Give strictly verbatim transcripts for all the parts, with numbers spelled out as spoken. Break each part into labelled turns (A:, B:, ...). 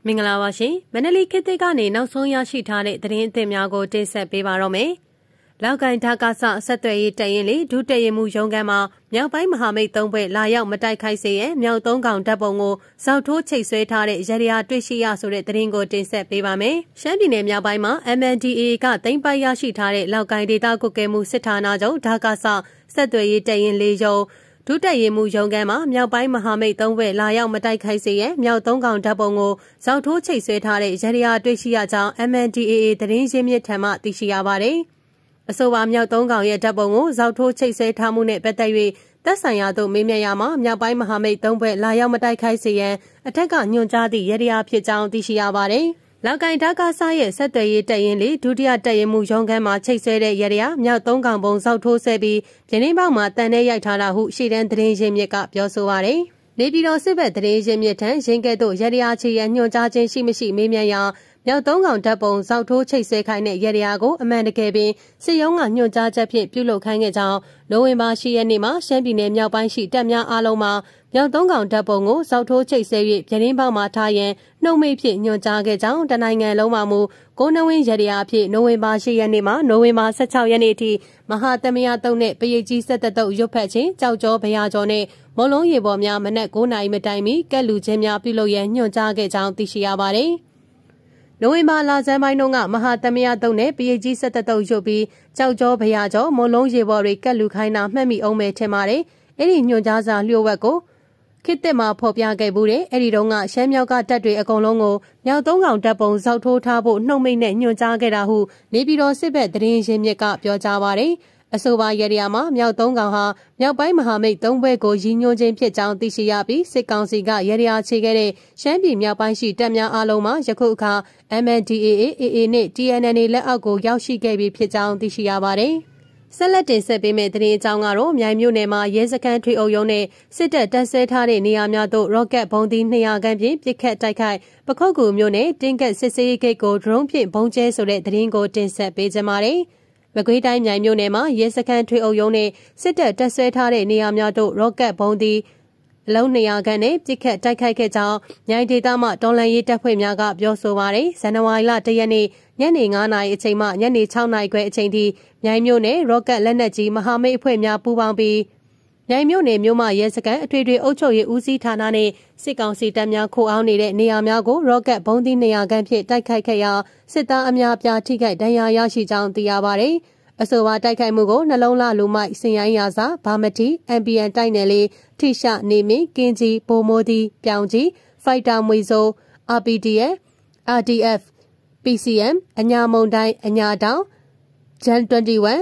A: မင်္ဂလာပါရှင်မန္တလေးခေတ်သစ်ကနေနောက်ဆုံးရရှိထားတဲ့သတင်းအသစ်များကိုတင်ဆက်ပေးပါတော့မယ်။လောက်ကိုင်ထားကစဆက်သွယ်ရေးတရင်လေးဒုတရင်မှုရုံးခန်းမှာမြောက်ပိုင်းမဟာမိတ်သုံးဘက်လာရောက်မတိုက်ခိုက်စေရဲ့မြောက်သုံးကောင်တပ်ပုံကိုဇောက်ထိုးချိတ်ဆွဲထားတဲ့ရရရာတွေ့ရှိရဆိုတဲ့သတင်းကိုတင်ဆက်ပေးပါမယ်။ရှမ်းပြည်နယ်မြောက်ပိုင်းမှာ M N D A A ကသိမ်းပိုက်ရရှိထားတဲ့လောက်ကိုင်ဒေသကွက်ကဲမှုစစ်ဌာနချုပ်ဒါကစဆက်သွယ်ရေးတရင်လေးရုံးဒုတက်ရင်မှုရုံးခန်းမှာမြောက်ပိုင်းမဟာမိတ်သုံးဘက်လာရောက်မတိုက်ခိုက်စေရဲ့မြောက်သုံးကောင်တပ်ပုံကိုဇောက်ထိုးချိတ်ဆွဲထားတဲ့ရရရာတွေ့ရှိရကြောင်း M N D A A သတင်းရင်းမြစ်ထံမှသိရှိရပါတယ်။အဆိုပါမြောက်သုံးကောင်ရဲ့တပ်ပုံကိုဇောက်ထိုးချိတ်ဆွဲထားမှုနဲ့ပတ်သက်၍သက်ဆိုင်ရာသို့မေးမြန်းရမှာမြောက်ပိုင်းမဟာမိတ်သုံးဘက်လာရောက်မတိုက်ခိုက်စေရန်အထက်ကညွှန်ကြားသည့်ရရရာဖြစ်ကြောင်းသိရှိရပါတယ်။လောက်ကိုင်ဒါကစားရဲ့ဆက်သွယ်ရေးတရင်လေးဒုတိယတရင်မှုရုံးခန်းမှာချိတ်ဆွဲတဲ့ရရမြောက်သုံးကောင်ပုံဇောက်ထိုးဆွဲပြီးပြင်းနှင်းပေါက်မှာတန်တဲ့ရိုက်ထားတာဟုရှေ့တန်းသတင်းရင်းမြစ်ကပြောဆိုပါရယ်နေပြည်တော်စစ်ဘက်သတင်းရင်းမြစ်ထံရင်းကဲ့သို့ရရချီရန်ညွှန်ကြားခြင်းရှိမရှိမေးမြန်းရာမြောက်သုံးကောင်တပ်ပုံဇောက်ထိုးချိတ်ဆွဲခိုင်းတဲ့ရရကိုအမှန်တကယ်ပင်စစ်ရုံးကညွှန်ကြားချက်ဖြင့်ပြုလုပ်ခိုင်းခဲ့ကြောင်းနိုဝင်ဘာ၈ရက်နေ့မှာရှမ်းပြည်နယ်မြောက်ပိုင်းရှိတပ်များအားလုံးမှာမြောက်သုံးကောင်တပ်ပုံကိုဇောက်ထိုးချိတ်ဆွဲ၍ပြင်းနှင်းပေါက်မှာထားရန်နှုတ်မိတ်ဖြင့်ညွှန်ကြားခဲ့ကြောင်းတနိုင်ငံလုံးမှာမူကိုနဝင်းရရအဖြစ်နိုဝင်ဘာ၈ရက်နေ့မှာနိုဝင်ဘာ၁၆ရက်နေ့အထိမဟာသမယတုံးနဲ့ပရိတ်ကြီးဆက်တတုပ်ရွတ်ဖက်ခြင်းကြောက်ကြောဘရာကျော်နဲ့မုံလုံးရေပေါ်များမနက်၉နာရီမတိုင်မီကက်လူချင်းများပြုလုပ်ရန်ညွှန်ကြားခဲ့ကြောင်းသိရှိရပါတယ်။နိုဝင်ဘာလဆန်းပိုင်းတုန်းကမဟာသမယတုံးနဲ့ပရိတ်ကြီးဆက်တတုပ်ရွတ်ပြီးကြောက်ကြောဘရာကျော်မုံလုံးရေပေါ်တွေကက်လူခိုင်းတာမှတ်မိအောင်ပဲထင်ပါတယ်။အဲ့ဒီညွှန်ကြားစာလျှို့ဝှက်ကိုခေတ်သစ်မှာဖော်ပြခဲ့မှုတဲ့အဲ့ဒီတုန်းကရှမ်းမြောက်ကတပ်တွေအကုန်လုံးကိုမြောက်သုံးကောင်တပ်ပုံဇောက်ထိုးထားဖို့နှုတ်မိတ်နဲ့ညွှန်ကြားခဲ့တာဟုနေပြည်တော်စစ်ဘက်သတင်းရင်းမြစ်ကပြောကြားပါတယ်။အဆိုပါရရမှာမြောက်သုံးကောင်ဟာမြောက်ပိုင်းမဟာမိတ်သုံးဘက်ကိုရည်ညွှန်းခြင်းဖြစ်ကြောင်းသိရှိရပြီးစစ်ကောင်စီကရရချေခဲ့တဲ့ရှမ်းပြည်မြောက်ပိုင်းရှိတပ်များအားလုံးမှာယခုအခါ M N D A A A A နဲ့ T N N A လက်အောက်ကိုရောက်ရှိခဲ့ပြီဖြစ်ကြောင်းသိရှိရပါတယ်။ဆက်လက်တင်ဆက်ပေးမယ့်သတင်းအကြောင်းကတော့မြိုင်မြို့နယ်မှာရဲစခန်းထွေအုပ်ရုံးနဲ့စစ်တပ်တပ်ဆဲထားတဲ့နေရာများသို့ရော့ကက်ဘုံသီးနှစ်ရာခန့်ဖြင့်ပစ်ခတ်တိုက်ခိုက်ပခုတ်ကူမြို့နယ်တင်းကတ်စစ်စေးဂိတ်ကိုဒရုန်းဖြင့်ဘုံကျဲဆိုတဲ့သတင်းကိုတင်ဆက်ပေးကြပါမယ်။မကွေးတိုင်းမြိုင်မြို့နယ်မှာရဲစခန်းထွေအုပ်ရုံးနဲ့စစ်တပ်တပ်ဆဲထားတဲ့နေရာများသို့ရော့ကက်ဘုံသီးအလုံးနှစ်ရာခန့်နဲ့ပစ်ခတ်တိုက်ခိုက်ခဲ့ကြောင်းမြိုင်ဒေသမှတော်လှန်ရေးတပ်ဖွဲ့များကပြောဆိုပါရယ်ဇန်နဝါရီလ၁ရက်နေ့ညနေ၅နာရီအချိန်မှညနေ၆နာရီခွဲအချိန်ထိမြိုင်မြို့နယ်ရော့ကက်လက်နက်ကြီးမဟာမိတ်အဖွဲ့များပူးပေါင်းပြီးမြိုင်မြို့နယ်မြို့မရဲစခန်းအထွေထွေအုပ်ချုပ်ရေးဦးစီးဌာနနဲ့စစ်ကောင်စီတပ်များခိုအောင်နေတဲ့နေရာများကိုရော့ကက်ဘုံသီးနှစ်ရာခန့်ဖြင့်တိုက်ခိုက်ခဲ့ရာစစ်သားအများပြားထိခိုက်ဒဏ်ရာရရှိကြောင်းသိရပါရယ်အဆိုပါတိုက်ခိုက်မှုကိုနှလုံးလှလူမိုက်စင်ရိုင်းရာစာဘာမတီ M P N တိုက်နယ်လေးထိရှနေမင်းကင်းကြီးဘိုမိုးဒီပြောင်ကြီးဖိုက်တာမွေစိုး R P D F R D F P C M အညာမုံတိုင်းအညာတောင် Jan ၂၁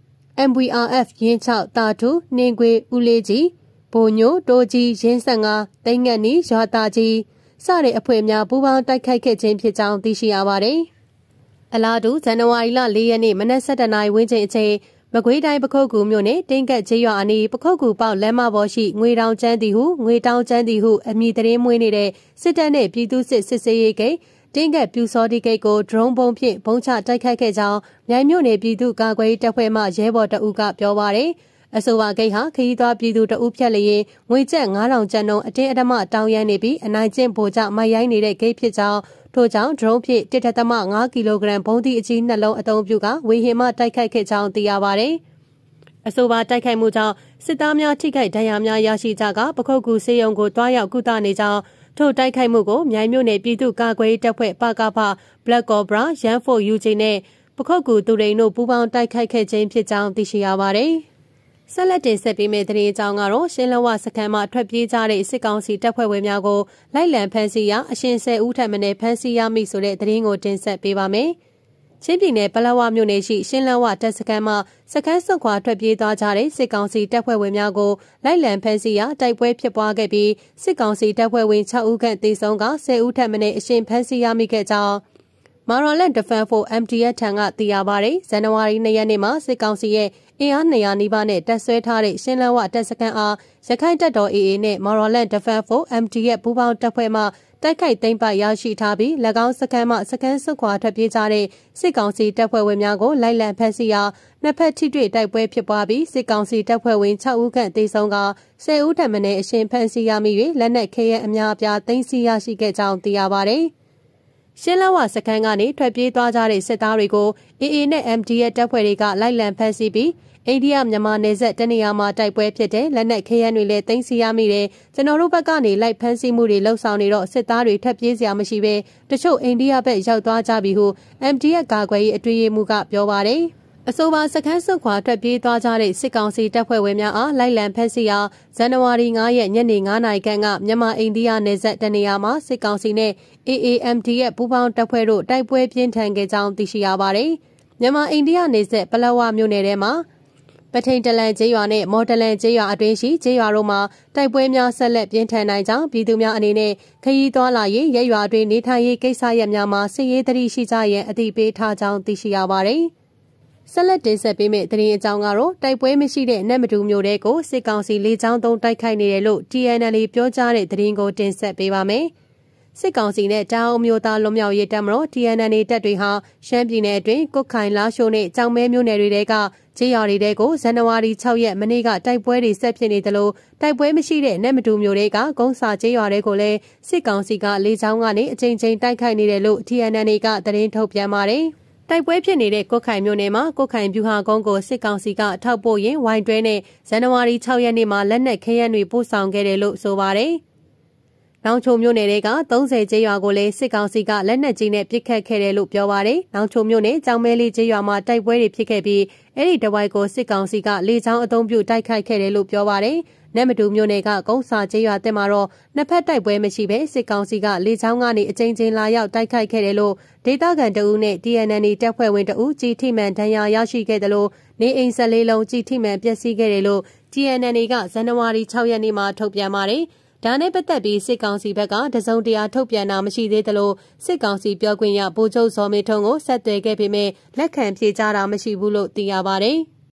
A: M V R F ရင်း၆တာထူနှင်းခွေဦးလေးကြီးဘိုညိုတိုးကြီးရင်း၁၅တိမ်ငက်နီရွာတာကြီးစတဲ့အဖွဲ့များပူးပေါင်းတိုက်ခိုက်ခဲ့ခြင်းဖြစ်ကြောင်းသိရှိရပါတယ်။အလားတူဇန်နဝါရီလ၄ရက်နေ့မနက်၁၇နာရီဝန်းကျင်အချိန်မကွေးတိုင်းပခုတ်ကူမြို့နယ်တင်းကတ်ကျေးရွာအနီးပခုတ်ကူပေါက်လမ်းမပေါ်ရှိငွေတောင်ကျန်းတီဟုငွေတောင်ကျန်းတီဟုအမည်သတင်းမွေးနေတဲ့စစ်တပ်နဲ့ပြည်သူ့စစ်စစ်ဆေးရေးဂိတ်တင်းကတ်ပြူစောတိဂိတ်ကိုဒရုန်းဘုံဖြင့်ဘုံချတိုက်ခိုက်ခဲ့ကြောင်းမြိုင်မြို့နယ်ပြည်သူ့ကာကွယ်ရေးတပ်ဖွဲ့မှရဲဘော်တအုပ်ကပြောပါရယ်အဆိုပါဂိတ်ဟာခရီးသွားပြည်သူတအုပ်ဖြတ်လျင်ငွေကျပ်၅ထောင်ကျပ်နှုန်းအတင်းအဓမ္မတောင်းရမ်းနေပြီးအနိုင်ကျင့်ဗိုလ်ချမိုက်ရိုင်းနေတဲ့ဂိတ်ဖြစ်ကြောင်းထို့ကြောင့်ဒရုန်းဖြင့်တစ်ထက်သမ၅ကီလိုဂရမ်ဘုံသီးအကြီးနှလုံးအသုံးပြုကဝေဟင်မှတိုက်ခိုက်ခဲ့ကြောင်းသိရပါရယ်အဆိုပါတိုက်ခိုက်မှုကြောင့်စစ်သားများထိခိုက်ဒဏ်ရာများရရှိကြကပခုတ်ကူစေယုံကိုတွားရောက်ကုသနေကြောင်းထို့တိုက်ခိုက်မှုကိုမြိုင်မြို့နယ်ပြည်သူ့ကာကွယ်ရေးတပ်ဖွဲ့ပကဖ Black Cobra ရန်ဖို့ U J နဲ့ပခုတ်ကူသူရိန်တို့ပူးပေါင်းတိုက်ခိုက်ခဲ့ခြင်းဖြစ်ကြောင်းသိရှိရပါတယ်။ဆက်လက်တင်ဆက်ပေးမယ့်သတင်းအကြောင်းကတော့ရှင်းလဝစခန်းမှာထွက်ပြေးကြတဲ့စစ်ကောင်စီတပ်ဖွဲ့ဝင်များကိုလိုက်လံဖမ်းဆီးရာအရှင်ဆယ်ဦးထပ်မံဖမ်းဆီးရမိဆိုတဲ့သတင်းကိုတင်ဆက်ပေးပါမယ်။ချင်းပြည်နယ်ပလက်ဝမြို့နယ်ရှိရှင်းလဝတပ်စခန်းမှာစခန်းစုခွာထွက်ပြေးသွားကြတဲ့စစ်ကောင်စီတပ်ဖွဲ့ဝင်များကိုလိုက်လံဖမ်းဆီးရာတိုက်ပွဲဖြစ်ပွားခဲ့ပြီးစစ်ကောင်စီတပ်ဖွဲ့ဝင်၆ဦးခန့်သေဆုံးကဆယ်ဦးထပ်မံအရှင်ဖမ်းဆီးရမိခဲ့ကြောင်းမာရလန် Defense for M T F ထံကသိရပါတယ်။ဇန်နဝါရီ၂ရက်နေ့မှာစစ်ကောင်စီရဲ့အင်အား၂ရာနီးပါးနဲ့တပ်ဆွဲထားတဲ့ရှင်းလဝတပ်စခန်းအားရခိုင်တပ်တော် A A နဲ့မာရလန် Defense for M T F ပူးပေါင်းတပ်ဖွဲ့မှတိုက်ခိုက်သိမ်းပိုက်ရရှိထားပြီး၎င်းစခန်းမှစခန်းစုခွာထွက်ပြေးကြတဲ့စစ်ကောင်စီတပ်ဖွဲ့ဝင်များကိုလိုက်လံဖမ်းဆီးရာနှစ်ဖက်ထိတွေ့တိုက်ပွဲဖြစ်ပွားပြီးစစ်ကောင်စီတပ်ဖွဲ့ဝင်၆ဦးခန့်သေဆုံးကဆယ်ဦးထပ်မံအရှင်ဖမ်းဆီးရမိ၍လက်နက်ခဲယမ်းအများအပြားသိမ်းဆည်းရရှိခဲ့ကြောင်းသိရပါတယ်။ရှင်းလဝစခန်းကနေထွက်ပြေးသွားကြတဲ့စစ်သားတွေကို အေအေ နဲ့ အမ် ဒီ ရဲ့တပ်ဖွဲ့တွေကလိုက်လံဖမ်းဆီးပြီးအိန္ဒိယမြန်မာနယ်စပ်တနေရာမှာတိုက်ပွဲဖြစ်တဲ့လက်နက်ခဲယမ်းတွေလည်းသိမ်းဆည်းရမိတယ်ကျွန်တော်တို့ဘက်ကနေလိုက်ဖမ်းဆီးမှုတွေလှုပ်ဆောင်နေတော့စစ်သားတွေထွက်ပြေးစရာမရှိပဲတချို့အိန္ဒိယဘက်ရောက်သွားကြပြီဟု အမ် ဒီ ရဲ့ကာကွယ်ရေးအတွင်းရေးမှူးကပြောပါတယ်အဆိုပါစခန်းစွန့်ခွာထွက်ပြေးသွားကြတဲ့စစ်ကောင်စီတပ်ဖွဲ့ဝင်များအားလိုက်လံဖမ်းဆီးရာဇန်နဝါရီငါးရက်ညနေငါးနာရီခန့်ကမြန်မာအိန္ဒိယနယ်စပ်တနေရာမှာစစ်ကောင်စီနဲ့ အေအေ အမ် ဒီ ရဲ့ပူးပေါင်းတပ်ဖွဲ့တို့တိုက်ပွဲပြင်းထန်ခဲ့ကြောင်းသိရှိရပါတယ်မြန်မာအိန္ဒိယနယ်စပ်ပလက်ဝမြို့နယ်ထဲမှာပထိန်တလန်ကျေးရွာနဲ့မော်တလန်ကျေးရွာအတွင်းရှိကျေးရွာတို့မှာတိုက်ပွဲများဆက်လက်ပြင်းထန်နိုင်ကြောင်းပြည်သူများအနေနဲ့ခရီးသွားလာရေးရဲရွာတွင်နေထိုင်ရေးကိစ္စရပ်များမှာစစ်ရေးသတိရှိကြရန်အသိပေးထားကြောင်းသိရှိရပါတယ်။ဆက်လက်တင်ဆက်ပေးမယ့်သတင်းအကြောင်းကတော့တိုက်ပွဲမရှိတဲ့နတ်မတူမျိုးတဲကိုစစ်ကောင်စီလေကြောင်းသုံးတိုက်ခိုက်နေတယ်လို့ တီ အန် အယ်လ် ပြောကြားတဲ့သတင်းကိုတင်ဆက်ပေးပါမယ်။စစ်ကောင်စီနဲ့တောင်မျိုးသားလွတ်မြောက်ရေးတပ်မတော် တီ အန် အယ်လ် တပ်တွေဟာရှမ်းပြည်နယ်အတွင်းကုတ်ခိုင်လာရှိုးနဲ့ကြောင်မဲမျိုးနယ်တွေကကျေးရွာတွေကိုဇန်နဝါရီ၆ရက်မနေ့ကတိုက်ပွဲတွေဆက်ဖြစ်နေသလိုတိုက်ပွဲမရှိတဲ့နတ်မတူမျိုးတွေကကုန်းစာကျေးရွာတွေကိုလည်းစစ်ကောင်စီကလေကြောင်းကနေအကြိမ်ကြိမ်တိုက်ခိုက်နေတယ်လို့ တီ အန် အယ်လ် ကသတင်းထုတ်ပြန်ပါတယ်။တိုက်ပွဲဖြစ်နေတဲ့ကုတ်ခိုင်မြို့နယ်မှာကုတ်ခိုင်ဗျူဟာကုန်းကိုစစ်ကောင်စီကထောက်ပို့ရင်ဝိုင်းတွဲနဲ့ဇန်နဝါရီ၆ရက်နေ့မှာလက်နက်ခဲယမ်းတွေပို့ဆောင်ခဲ့တယ်လို့ဆိုပါတယ်။နောင်ချုံမြို့နယ်တွေကသုံးဆယ်ကျေးရွာကိုလည်းစစ်ကောင်စီကလက်နက်ကြီးနဲ့ပစ်ခတ်ခဲ့တယ်လို့ပြောပါတယ်။နောင်ချုံမြို့နယ်ကြောင်မဲလေးကျေးရွာမှာတိုက်ပွဲတွေဖြစ်ခဲ့ပြီးအဲ့ဒီတဝိုက်ကိုစစ်ကောင်စီကလေကြောင်းအုံပြုတိုက်ခိုက်ခဲ့တယ်လို့ပြောပါတယ်။နတ်မတူမြို့နယ်ကကုန်းစာကျေးရွာတက်မှာတော့နှစ်ဖက်တိုက်ပွဲမရှိဘဲစစ်ကောင်စီကလေကြောင်းကနေအကြိမ်ကြိမ်လာရောက်တိုက်ခိုက်ခဲ့တယ်လို့ဒေသခံတအုပ်နဲ့ တီ အန် အယ်လ် တပ်ဖွဲ့ဝင်တအုပ်ကြီးထိမှန်ဒဏ်ရာရရှိခဲ့တယ်လို့နေအိမ်၁၄လုံးကြီးထိမှန်ပျက်စီးခဲ့တယ်လို့ တီ အန် အယ်လ် ကဇန်နဝါရီ၆ရက်နေ့မှာထုတ်ပြန်ပါတယ်။ဒါနဲ့ပတ်သက်ပြီးစစ်ကောင်စီဘက်ကတစုံတရာထုတ်ပြန်တာမရှိသေးသလိုစစ်ကောင်စီပြောခွင့်ရဗိုလ်ချုပ်ဇော်မေထွန်းကိုဆက်သွယ်ခဲ့ပေမဲ့လက်ခံဖြေကြားတာမရှိဘူးလို့သိရပါတယ်။